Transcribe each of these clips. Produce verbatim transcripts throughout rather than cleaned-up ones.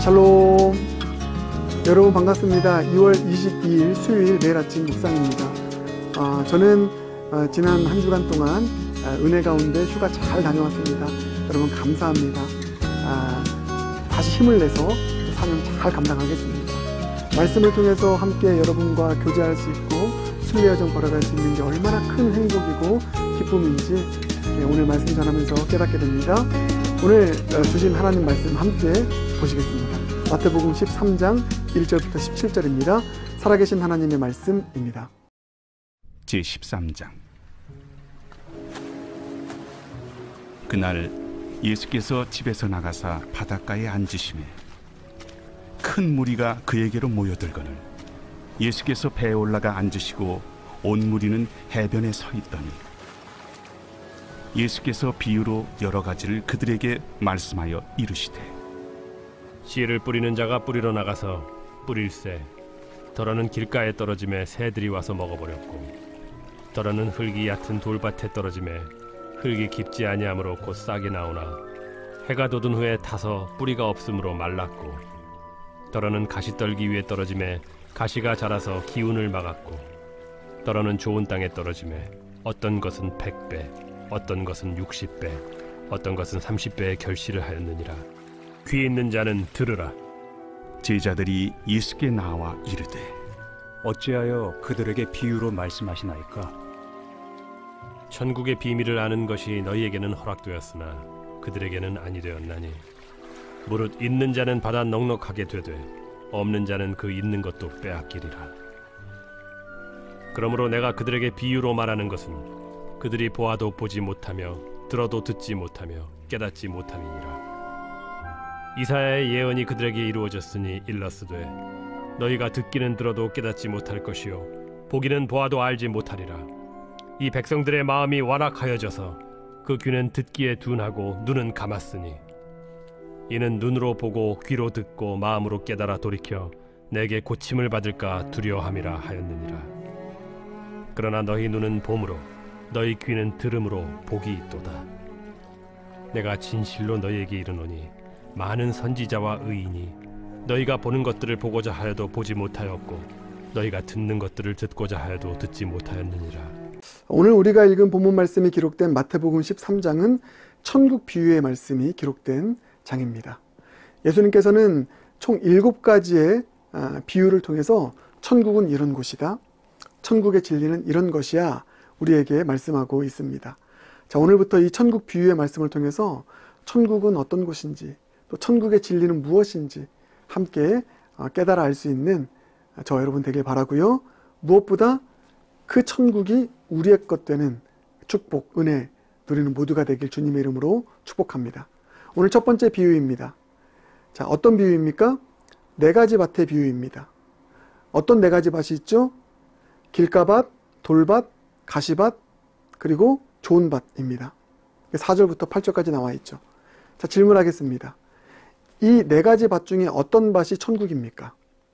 샬롬. 여러분 반갑습니다. 이월 이십이일 수요일 매일 아침 묵상입니다. 아, 저는 아, 지난 한 주간 동안 아, 은혜 가운데 휴가 잘 다녀왔습니다. 여러분 감사합니다. 아, 다시 힘을 내서 사명 잘 감당하겠습니다. 말씀을 통해서 함께 여러분과 교제할 수 있고 순례여정 걸어갈 수 있는 게 얼마나 큰 행복이고 기쁨인지 오늘 말씀 전하면서 깨닫게 됩니다. 오늘 주신 하나님 말씀 함께 보시겠습니다. 마태복음 십삼 장 일 절부터 십칠 절입니다. 살아계신 하나님의 말씀입니다. 제십삼 장. 그날 예수께서 집에서 나가사 바닷가에 앉으시매 큰 무리가 그에게로 모여들거늘 예수께서 배에 올라가 앉으시고 온 무리는 해변에 서 있더니 예수께서 비유로 여러 가지를 그들에게 말씀하여 이르시되 씨를 뿌리는 자가 뿌리러 나가서 뿌릴새 더러는 길가에 떨어짐에 새들이 와서 먹어버렸고 더러는 흙이 얕은 돌밭에 떨어짐에 흙이 깊지 아니하므로 곧 싹이 나오나 해가 돋은 후에 타서 뿌리가 없으므로 말랐고 더러는 가시떨기 위에 떨어짐에 가시가 자라서 기운을 막았고 더러는 좋은 땅에 떨어짐에 어떤 것은 백 배 어떤 것은 육십 배 어떤 것은 삼십 배의 결실을 하였느니라. 귀 있는 자는 들으라. 제자들이 예수께 나와 이르되 어찌하여 그들에게 비유로 말씀하시나이까? 천국의 비밀을 아는 것이 너희에게는 허락되었으나 그들에게는 아니 되었나니 무릇 있는 자는 받아 넉넉하게 되되 없는 자는 그 있는 것도 빼앗기리라. 그러므로 내가 그들에게 비유로 말하는 것은 그들이 보아도 보지 못하며 들어도 듣지 못하며 깨닫지 못함이니라. 이사야의 예언이 그들에게 이루어졌으니 일렀으되 너희가 듣기는 들어도 깨닫지 못할 것이요 보기는 보아도 알지 못하리라. 이 백성들의 마음이 완악하여져서 그 귀는 듣기에 둔하고 눈은 감았으니 이는 눈으로 보고 귀로 듣고 마음으로 깨달아 돌이켜 내게 고침을 받을까 두려워함이라 하였느니라. 그러나 너희 눈은 봄으로 너희 귀는 들음으로 복이 있도다. 내가 진실로 너희에게 이르노니 많은 선지자와 의인이 너희가 보는 것들을 보고자 하여도 보지 못하였고 너희가 듣는 것들을 듣고자 하여도 듣지 못하였느니라. 오늘 우리가 읽은 본문 말씀이 기록된 마태복음 십삼 장은 천국 비유의 말씀이 기록된 장입니다. 예수님께서는 총 일곱 가지의 비유를 통해서 천국은 이런 곳이다, 천국의 진리는 이런 것이야 우리에게 말씀하고 있습니다. 자, 오늘부터 이 천국 비유의 말씀을 통해서 천국은 어떤 곳인지 또 천국의 진리는 무엇인지 함께 깨달아 알 수 있는 저 여러분 되길 바라고요. 무엇보다 그 천국이 우리의 것 되는 축복, 은혜 누리는 모두가 되길 주님의 이름으로 축복합니다. 오늘 첫 번째 비유입니다. 자, 어떤 비유입니까? 네 가지 밭의 비유입니다. 어떤 네 가지 밭이 있죠? 길가밭, 돌밭, 가시밭, 그리고 좋은 밭입니다. 사 절부터 팔 절까지 나와 있죠. 자, 질문하겠습니다. 이 네 가지 밭 중에 어떤 밭이 천국입니까?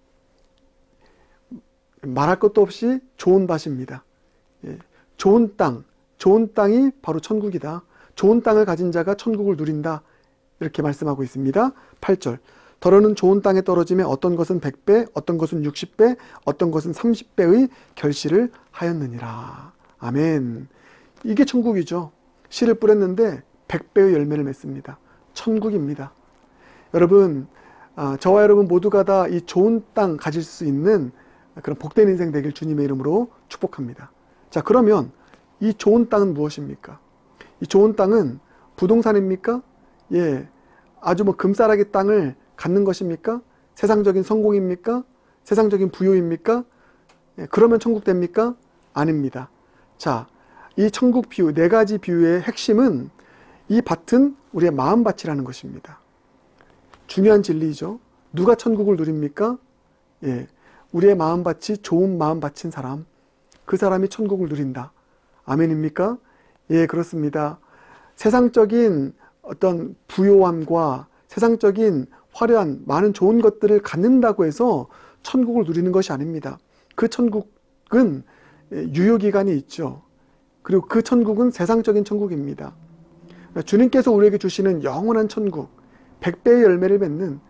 말할 것도 없이 좋은 밭입니다. 예, 좋은 땅, 좋은 땅이 바로 천국이다. 좋은 땅을 가진 자가 천국을 누린다. 이렇게 말씀하고 있습니다. 팔 절. 더러는 좋은 땅에 떨어짐에 어떤 것은 백 배, 어떤 것은 육십 배, 어떤 것은 삼십 배의 결실을 하였느니라. 아멘. 이게 천국이죠. 씨를 뿌렸는데 백 배의 열매를 맺습니다. 천국입니다. 여러분, 저와 여러분 모두가 다 이 좋은 땅 가질 수 있는 그런 복된 인생 되길 주님의 이름으로 축복합니다. 자, 그러면 이 좋은 땅은 무엇입니까? 이 좋은 땅은 부동산입니까? 예, 아주 뭐 금싸라기 땅을 갖는 것입니까? 세상적인 성공입니까? 세상적인 부요입니까? 예, 그러면 천국 됩니까? 아닙니다. 자, 이 천국 비유, 네 가지 비유의 핵심은 이 밭은 우리의 마음밭이라는 것입니다. 중요한 진리죠. 누가 천국을 누립니까? 예, 우리의 마음밭이 좋은 마음밭인 사람, 그 사람이 천국을 누린다. 아멘입니까? 예, 그렇습니다. 세상적인 어떤 부요함과 세상적인 화려한 많은 좋은 것들을 갖는다고 해서 천국을 누리는 것이 아닙니다. 그 천국은 유효기간이 있죠. 그리고 그 천국은 세상적인 천국입니다. 주님께서 우리에게 주시는 영원한 천국, 백 배의 열매를 맺는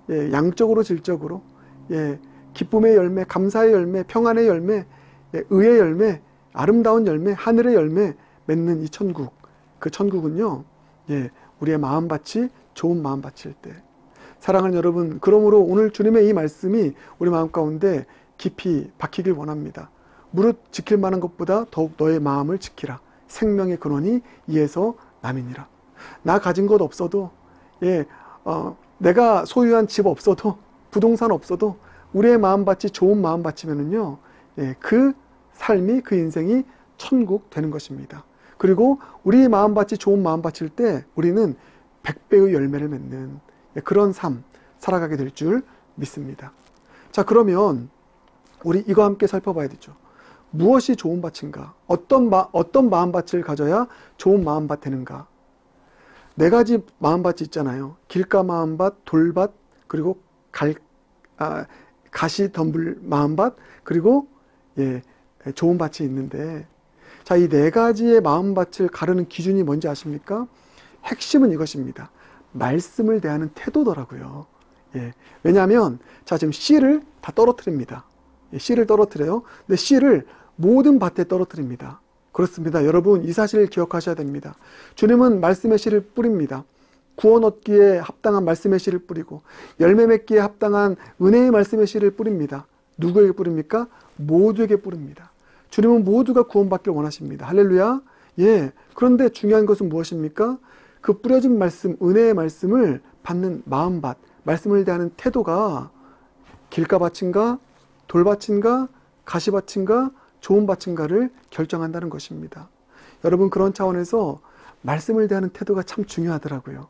예, 양적으로 질적으로 예, 기쁨의 열매, 감사의 열매, 평안의 열매, 예, 의의 열매, 아름다운 열매, 하늘의 열매 맺는 이 천국, 그 천국은요, 예, 우리의 마음밭이 좋은 마음밭일 때. 사랑하는 여러분, 그러므로 오늘 주님의 이 말씀이 우리 마음 가운데 깊이 박히길 원합니다. 무릇 지킬 만한 것보다 더욱 너의 마음을 지키라. 생명의 근원이 이에서 남이니라. 나 가진 것 없어도, 예, 어, 내가 소유한 집 없어도, 부동산 없어도 우리의 마음밭이 좋은 마음밭이면은요, 예, 그 삶이, 그 인생이 천국 되는 것입니다. 그리고 우리 마음밭이 좋은 마음밭일 때 우리는 백배의 열매를 맺는 그런 삶 살아가게 될 줄 믿습니다. 자, 그러면 우리 이거 함께 살펴봐야 되죠. 무엇이 좋은 밭인가? 어떤, 마, 어떤 마음밭을 가져야 좋은 마음밭 되는가? 네 가지 마음밭이 있잖아요. 길가 마음밭, 돌밭, 그리고 갈, 아, 가시 덤불 마음밭, 그리고 예, 좋은 밭이 있는데, 자, 이 네 가지의 마음밭을 가르는 기준이 뭔지 아십니까? 핵심은 이것입니다. 말씀을 대하는 태도더라고요. 예, 왜냐하면 자, 지금 씨를 다 떨어뜨립니다. 예, 씨를 떨어뜨려요. 근데 씨를 모든 밭에 떨어뜨립니다. 그렇습니다. 여러분, 이 사실을 기억하셔야 됩니다. 주님은 말씀의 씨를 뿌립니다. 구원 얻기에 합당한 말씀의 씨를 뿌리고 열매 맺기에 합당한 은혜의 말씀의 씨를 뿌립니다. 누구에게 뿌립니까? 모두에게 뿌립니다. 주님은 모두가 구원받길 원하십니다. 할렐루야. 예. 그런데 중요한 것은 무엇입니까? 그 뿌려진 말씀, 은혜의 말씀을 받는 마음밭, 말씀을 대하는 태도가 길가밭인가, 돌밭인가, 가시밭인가, 좋은 밭인가를 결정한다는 것입니다. 여러분, 그런 차원에서 말씀을 대하는 태도가 참 중요하더라고요.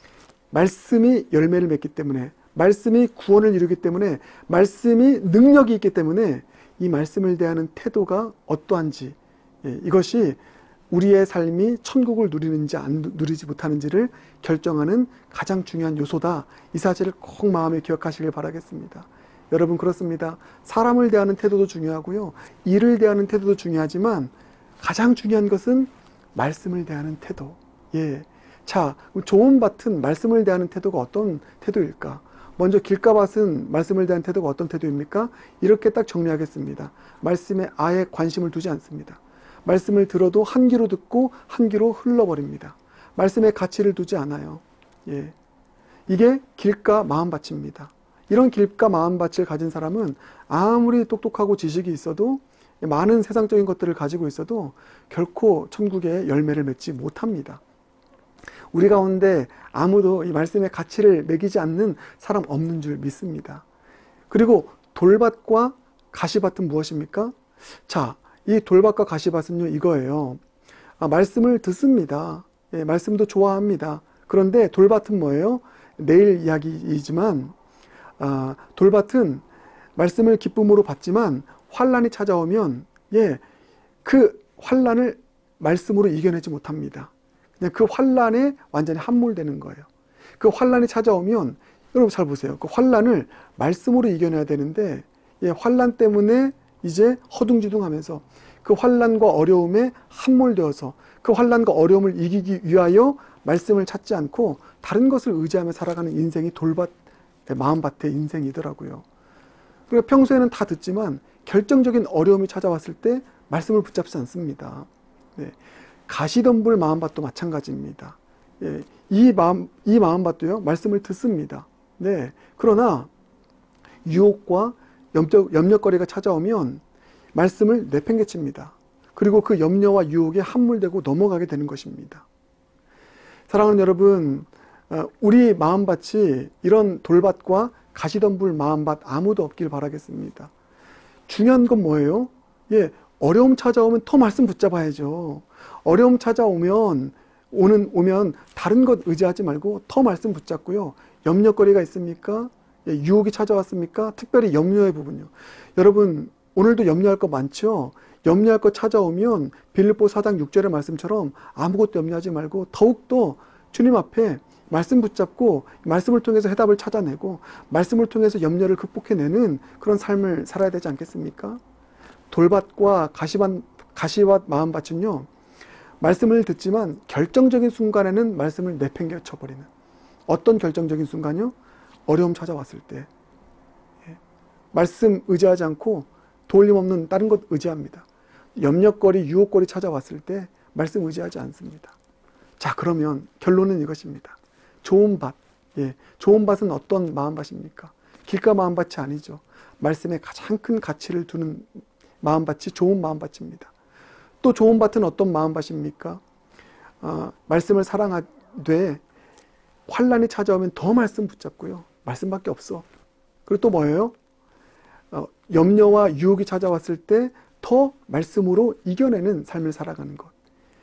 말씀이 열매를 맺기 때문에, 말씀이 구원을 이루기 때문에, 말씀이 능력이 있기 때문에 이 말씀을 대하는 태도가 어떠한지, 예, 이것이 우리의 삶이 천국을 누리는지 안 누리지 못하는지를 결정하는 가장 중요한 요소다. 이 사실을 꼭 마음에 기억하시길 바라겠습니다. 여러분, 그렇습니다. 사람을 대하는 태도도 중요하고요, 일을 대하는 태도도 중요하지만 가장 중요한 것은 말씀을 대하는 태도. 예. 자, 좋은 밭은 말씀을 대하는 태도가 어떤 태도일까? 먼저 길가밭은 말씀을 대한 태도가 어떤 태도입니까? 이렇게 딱 정리하겠습니다. 말씀에 아예 관심을 두지 않습니다. 말씀을 들어도 한 귀로 듣고 한 귀로 흘러버립니다. 말씀에 가치를 두지 않아요. 예. 이게 길가 마음밭입니다. 이런 길가 마음밭을 가진 사람은 아무리 똑똑하고 지식이 있어도, 많은 세상적인 것들을 가지고 있어도 결코 천국의 열매를 맺지 못합니다. 우리 가운데 아무도 이 말씀의 가치를 매기지 않는 사람 없는 줄 믿습니다. 그리고 돌밭과 가시밭은 무엇입니까? 자, 이 돌밭과 가시밭은요, 이거예요. 아, 말씀을 듣습니다. 예, 말씀도 좋아합니다. 그런데 돌밭은 뭐예요? 내일 이야기이지만, 아, 돌밭은 말씀을 기쁨으로 받지만 환란이 찾아오면, 예, 그 환란을 말씀으로 이겨내지 못합니다. 그냥 그 환란에 완전히 함몰되는 거예요. 그 환란이 찾아오면, 여러분 잘 보세요. 그 환란을 말씀으로 이겨내야 되는데, 예, 환란 때문에 이제 허둥지둥하면서 그 환란과 어려움에 함몰되어서 그 환란과 어려움을 이기기 위하여 말씀을 찾지 않고 다른 것을 의지하며 살아가는 인생이 돌밭, 마음밭의 인생이더라고요. 그러니까 평소에는 다 듣지만 결정적인 어려움이 찾아왔을 때 말씀을 붙잡지 않습니다. 네. 가시덤불 마음밭도 마찬가지입니다. 예, 이 마음, 이 마음밭도요, 말씀을 듣습니다. 네. 그러나 유혹과 염려, 염려거리가 찾아오면 말씀을 내팽개칩니다. 그리고 그 염려와 유혹에 함몰되고 넘어가게 되는 것입니다. 사랑하는 여러분, 우리 마음밭이 이런 돌밭과 가시덤불 마음밭 아무도 없길 바라겠습니다. 중요한 건 뭐예요? 예, 어려움 찾아오면 더 말씀 붙잡아야죠. 어려움 찾아오면 오는 오면 다른 것 의지하지 말고 더 말씀 붙잡고요. 염려거리가 있습니까? 예, 유혹이 찾아왔습니까? 특별히 염려의 부분요. 여러분, 오늘도 염려할 거 많죠? 염려할 거 찾아오면 빌립보 사 장 육 절의 말씀처럼 아무것도 염려하지 말고 더욱더 주님 앞에 말씀 붙잡고 말씀을 통해서 해답을 찾아내고 말씀을 통해서 염려를 극복해내는 그런 삶을 살아야 되지 않겠습니까? 돌밭과 가시밭, 가시밭 마음밭은요, 말씀을 듣지만 결정적인 순간에는 말씀을 내팽개쳐버리는, 어떤 결정적인 순간이요? 어려움 찾아왔을 때 예, 말씀 의지하지 않고 도울림없는 다른 것 의지합니다. 염려거리, 유혹거리 찾아왔을 때 말씀 의지하지 않습니다. 자, 그러면 결론은 이것입니다. 좋은 밭, 예, 좋은 밭은 어떤 마음밭입니까? 길가 마음밭이 아니죠. 말씀에 가장 큰 가치를 두는 마음밭이 좋은 마음밭입니다. 또 좋은 밭은 어떤 마음밭입니까? 어, 말씀을 사랑하되 환란이 찾아오면 더 말씀 붙잡고요. 말씀밖에 없어. 그리고 또 뭐예요? 어, 염려와 유혹이 찾아왔을 때 더 말씀으로 이겨내는 삶을 살아가는 것.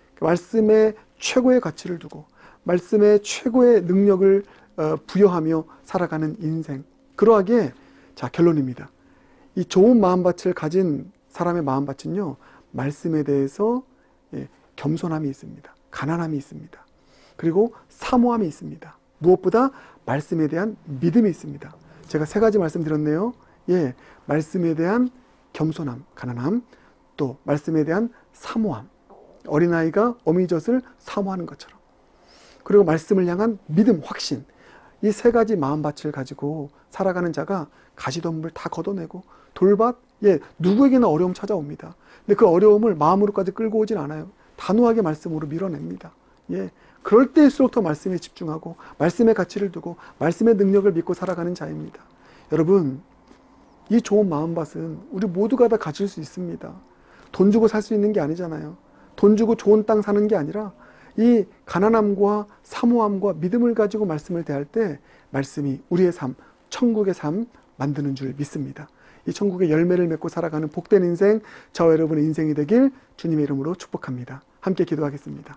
말씀에 최고의 가치를 두고 말씀에 최고의 능력을 어, 부여하며 살아가는 인생. 그러하기에 자, 결론입니다. 이 좋은 마음밭을 가진 사람의 마음밭은요, 말씀에 대해서 예, 겸손함이 있습니다. 가난함이 있습니다. 그리고 사모함이 있습니다. 무엇보다 말씀에 대한 믿음이 있습니다. 제가 세 가지 말씀드렸네요. 예, 말씀에 대한 겸손함, 가난함, 또 말씀에 대한 사모함. 어린아이가 어미젖을 사모하는 것처럼. 그리고 말씀을 향한 믿음, 확신. 이 세 가지 마음밭을 가지고 살아가는 자가 가시덤불 다 걷어내고 돌밭, 예, 누구에게나 어려움 찾아옵니다. 근데 그 어려움을 마음으로까지 끌고 오진 않아요. 단호하게 말씀으로 밀어냅니다. 예, 그럴 때일수록 더 말씀에 집중하고 말씀의 가치를 두고 말씀의 능력을 믿고 살아가는 자입니다. 여러분, 이 좋은 마음밭은 우리 모두가 다 가질 수 있습니다. 돈 주고 살 수 있는 게 아니잖아요. 돈 주고 좋은 땅 사는 게 아니라 이 가난함과 사모함과 믿음을 가지고 말씀을 대할 때 말씀이 우리의 삶, 천국의 삶 만드는 줄 믿습니다. 이 천국의 열매를 맺고 살아가는 복된 인생, 저와 여러분의 인생이 되길 주님의 이름으로 축복합니다. 함께 기도하겠습니다.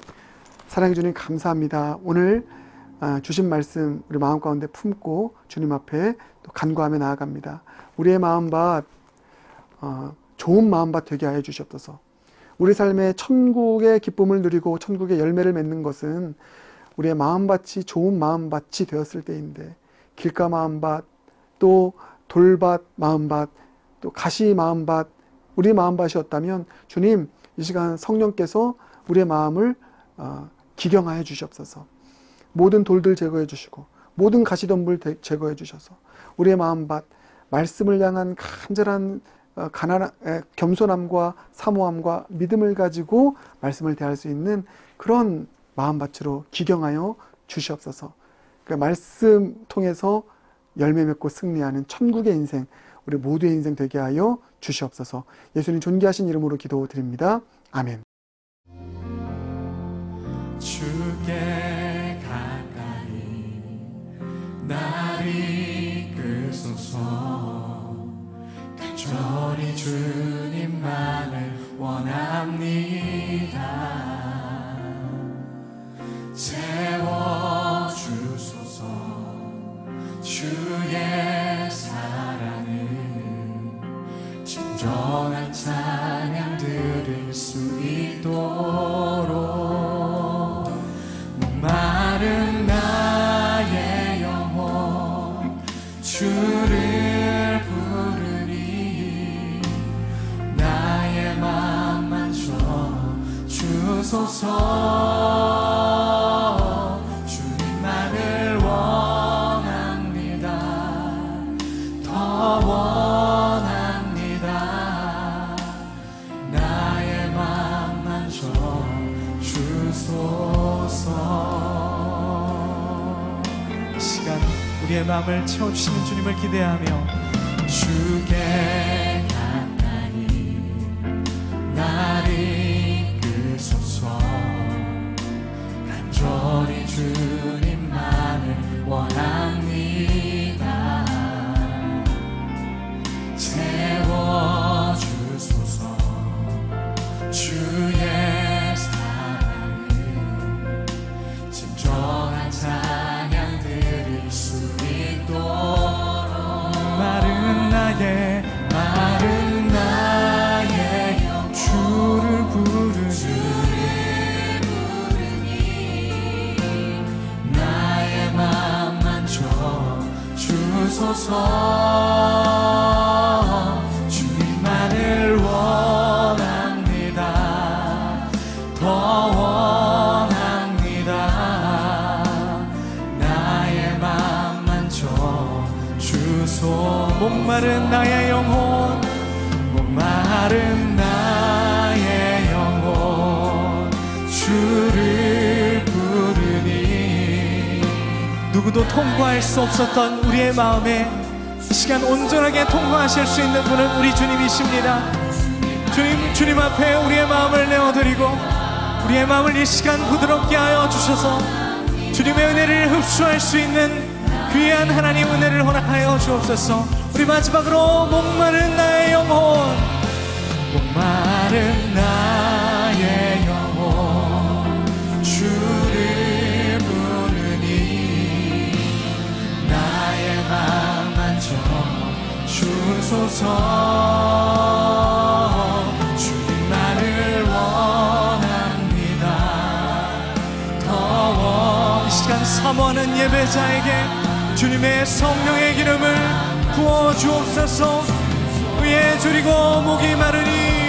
사랑해 주님 감사합니다. 오늘 주신 말씀 우리 마음 가운데 품고 주님 앞에 또 간구하며 나아갑니다. 우리의 마음밭 어, 좋은 마음밭 되게 하여 주시옵소서. 우리 삶의 천국의 기쁨을 누리고 천국의 열매를 맺는 것은 우리의 마음밭이 좋은 마음밭이 되었을 때인데, 길가 마음밭, 또 돌밭 마음밭, 또 가시 마음밭, 우리 마음밭이었다면 주님, 이 시간 성령께서 우리의 마음을 어, 기경하여 주시옵소서. 모든 돌들 제거해 주시고 모든 가시덤불 제거해 주셔서 우리의 마음밭, 말씀을 향한 간절한 가난, 겸손함과 사모함과 믿음을 가지고 말씀을 대할 수 있는 그런 마음밭으로 기경하여 주시옵소서. 그 말씀 통해서 열매 맺고 승리하는 천국의 인생, 우리 모두의 인생 되게 하여 주시옵소서. 예수님 존귀하신 이름으로 기도드립니다. 아멘. 주께 가까이 날 이끄소서. 간절히 주님만을 원합니다. 채워주소서. 주의 사랑을 진정한 찬양 드릴 수 있도록 목마른 나의 영혼 주를 부르니 나의 맘 만져 주소서. 주님만을 원합니다. 더 원합니다. 나의 맘 만져 주소서. 이 시간 우리의 마음을 채워주시는 주님을 기대하며 주께 가까이 날 이끄소서. 간절히 주님만을 원합니다. 채워주소서. 주의 사랑을 진정한 찬양 드릴 수 있도록 마른 나의 마른 나의 영 주를 부르니 나의 맘 만져 주소서. 주님만을 원합니다. 더 원합니다. 나의 맘 만져 목마른 나의 영혼, 목마른 나의 영혼 주를 부르니. 누구도 통과할 수 없었던 우리의 마음에 이 시간 온전하게 통과하실 수 있는 분은 우리 주님이십니다. 주님, 주님 앞에 우리의 마음을 내어드리고 우리의 마음을 이 시간 부드럽게 하여 주셔서 주님의 은혜를 흡수할 수 있는 귀한 하나님 은혜를 허락하여 주옵소서. 우리 마지막으로 목마른 나의 영혼, 목마른 나의 영혼 주를 부르니 나의 맘 만져 주소서. 주님만을 원합니다. 더워 이 시간 사모하는 예배자에게 주님의 성령의 기름을 부어 주옵소서. 위에 줄이고 목이 마르니